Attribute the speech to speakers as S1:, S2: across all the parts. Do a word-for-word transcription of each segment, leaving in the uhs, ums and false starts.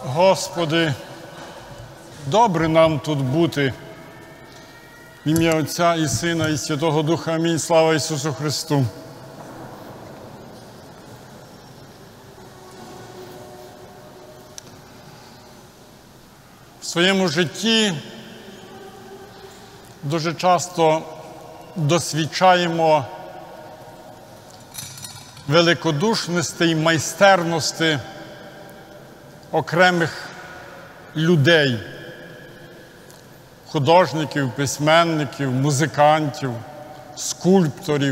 S1: Господи, добре нам тут бути. В ім'я Отця і Сина, і Святого Духа. Амінь. Слава Ісусу Христу. В своєму житті дуже часто досвідчаємо великодушності і майстерності окремих людей, художників, письменників, музикантів, скульпторів.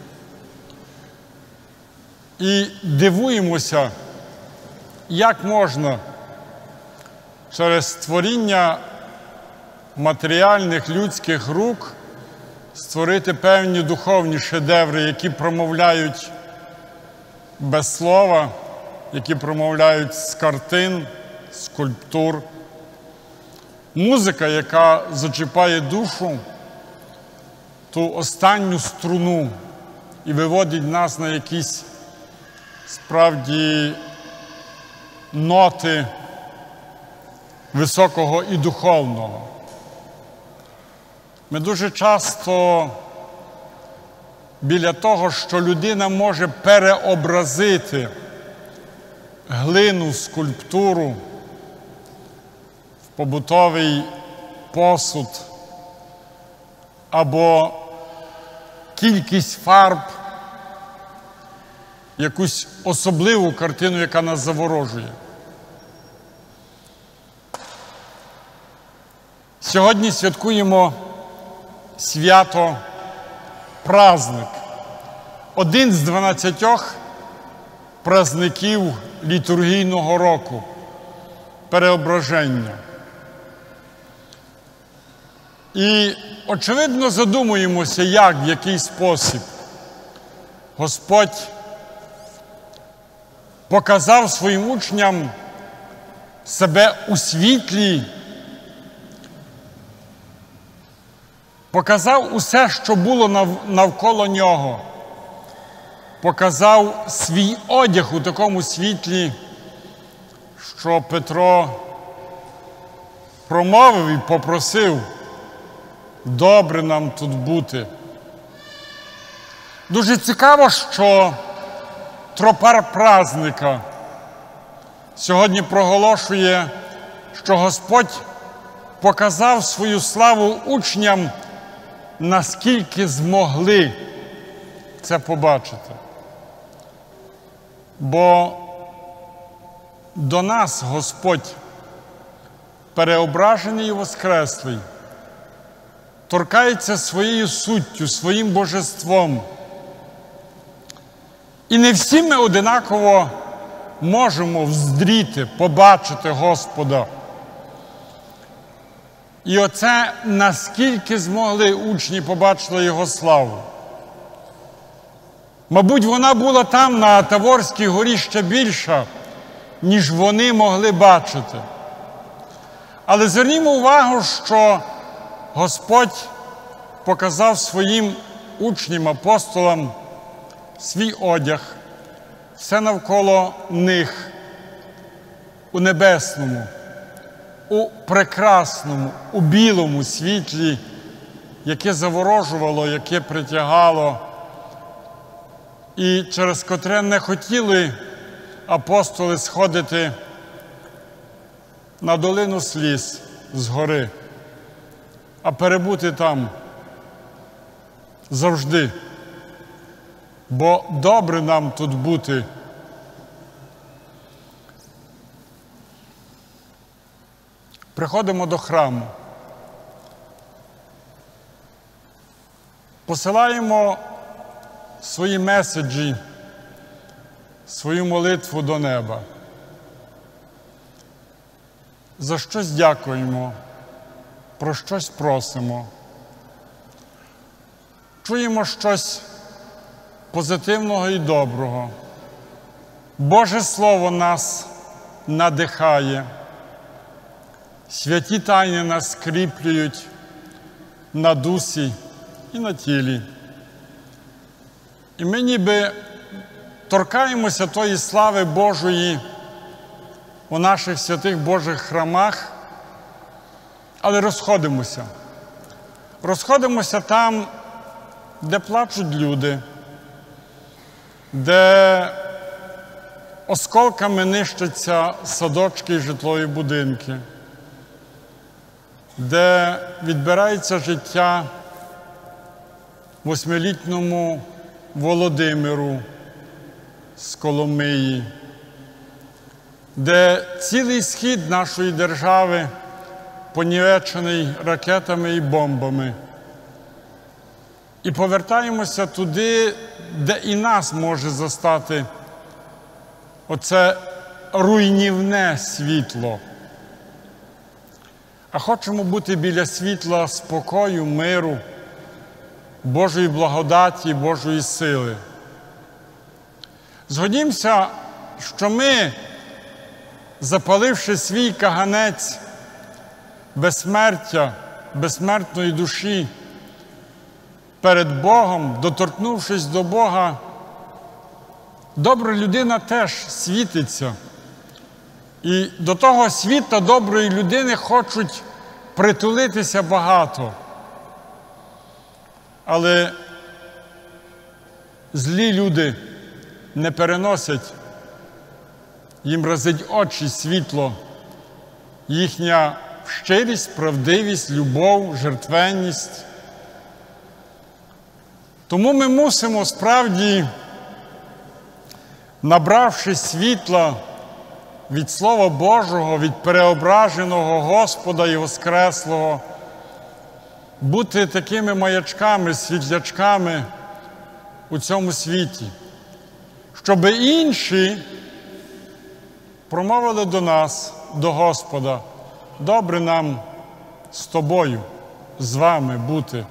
S1: І дивуємося, як можна через створіння матеріальних людських рук створити певні духовні шедеври, які промовляють без слова, які промовляють з картин, скульптур. Музика, яка зачіпає душу, ту останню струну і виводить нас на якісь справді ноти високого і духовного. Ми дуже часто біля того, що людина може переобразити глину, скульптуру в побутовий посуд або кількість фарб, якусь особливу картину, яка нас заворожує. Сьогодні святкуємо свято праздник. Один з дванадцятьох праздників літургійного року – переображення. І, очевидно, задумуємося, як, в який спосіб Господь показав своїм учням себе у світлі, показав усе, що було навколо нього, показав свій одяг у такому світлі, що Петро промовив і попросив: добре нам тут бути. Дуже цікаво, що тропар праздника сьогодні проголошує, що Господь показав свою славу учням, наскільки змогли це побачити. Бо до нас Господь, переображений і воскреслий, торкається своєю суттю, своїм божеством. І не всі ми одинаково можемо вздріти, побачити Господа. І оце, наскільки змогли учні побачити Його славу. Мабуть, вона була там, на Таворській горі, ще більша, ніж вони могли бачити. Але звернімо увагу, що Господь показав своїм учням, апостолам свій одяг, все навколо них, у небесному, у прекрасному, у білому світлі, яке заворожувало, яке притягало, і через котре не хотіли апостоли сходити на долину сліз з гори, а перебути там завжди. Бо добре нам тут бути. Приходимо до храму. Посилаємо свої меседжі, свою молитву до неба. За щось дякуємо, про щось просимо. Чуємо щось позитивного і доброго. Боже Слово нас надихає. Святі тайни нас скріплюють на дусі і на тілі. І ми ніби торкаємося тої слави Божої, у наших святих Божих храмах, але розходимося. Розходимося там, де плачуть люди, де осколками нищаться садочки і житлові будинки, де відбирається життя восьмилітньому Володимиру з Коломиї, де цілий схід нашої держави понівечений ракетами і бомбами. І повертаємося туди, де і нас може застати оце руйнівне світло. А хочемо бути біля світла спокою, миру, Божої благодаті, Божої сили. Згодімося, що ми, запаливши свій каганець безсмертя, безсмертної душі, перед Богом, доторкнувшись до Бога, добра людина теж світиться. І до того світла доброї людини хочуть притулитися багато. Але злі люди не переносять, їм разить очі світло, їхня щирість, правдивість, любов, жертвенність. Тому ми мусимо справді, набравши світла від Слова Божого, від переображеного Господа і Воскреслого, бути такими маячками, світлячками у цьому світі, щоб інші промовили до нас, до Господа: добре нам з тобою, з вами бути.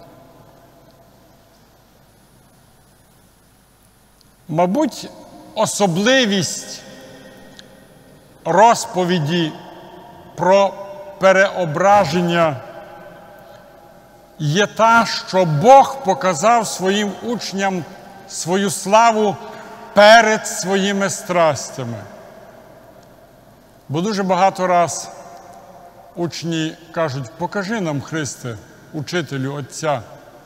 S1: Мабуть, особливість розповіді про переображення є та, що Бог показав своїм учням свою славу перед своїми страстями. Бо дуже багато раз учні кажуть: покажи нам, Христе, учителю, Отця.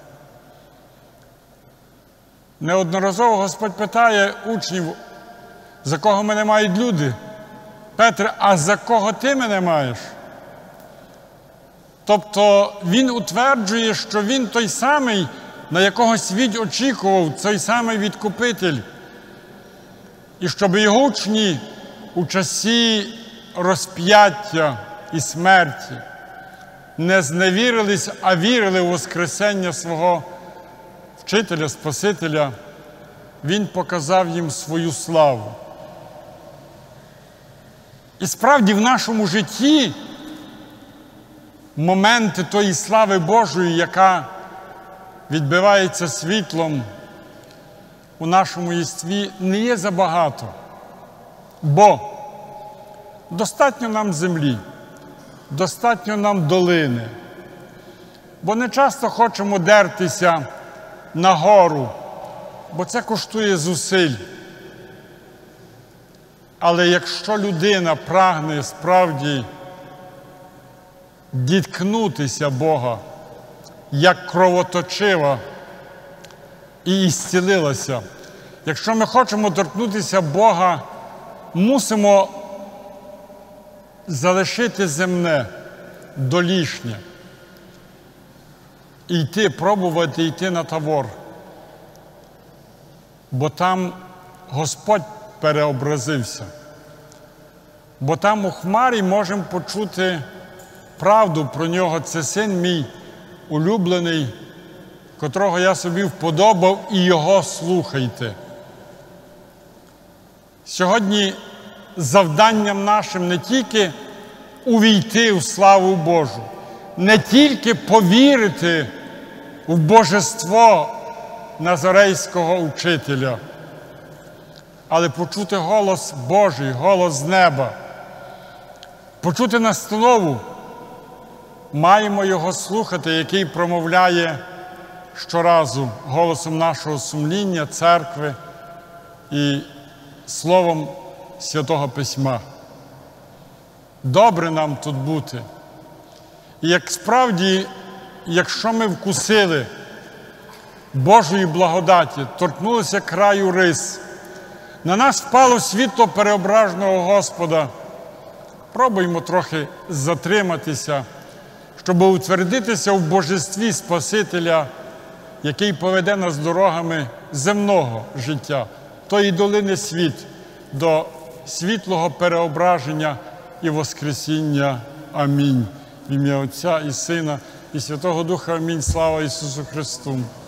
S1: Неодноразово Господь питає учнів: за кого мене мають люди? Петре, а за кого ти мене маєш? Тобто він утверджує, що він той самий, на якого світ очікував, той самий Відкупитель. І щоб його учні у часі розп'яття і смерті не зневірились, а вірили у Воскресення свого Вчителя, Спасителя, він показав їм свою славу. І справді в нашому житті моменти тої слави Божої, яка відбивається світлом у нашому єстві, не є забагато. Бо достатньо нам землі, достатньо нам долини. Бо не часто хочемо дертися на гору, бо це коштує зусиль. Але якщо людина прагне справді діткнутися Бога, як кровоточива і ісцілилася, якщо ми хочемо торкнутися Бога, мусимо залишити земне, долішнє, і йти, пробувати йти на Тавор. Бо там Господь переобразився. Бо там у хмарі можемо почути правду про нього. Це син мій улюблений, котрого я собі вподобав, і його слухайте. Сьогодні завданням нашим не тільки увійти в славу Божу, не тільки повірити в божество Назарейського учителя, але почути голос Божий, голос з неба, почути настанову. Маємо його слухати, який промовляє щоразу голосом нашого сумління, церкви і словом Святого Письма. добре нам тут бути. І як справді, якщо ми вкусили Божої благодаті, торкнулися краю рис, на нас впало світло переображеного Господа, пробуємо трохи затриматися, щоб утвердитися в божестві Спасителя, який поведе нас дорогами земного життя, тої долини світ, до світлого переображення і воскресіння. Амінь. В ім'я Отця і Сина, і Святого Духа. Амінь. Слава Ісусу Христу!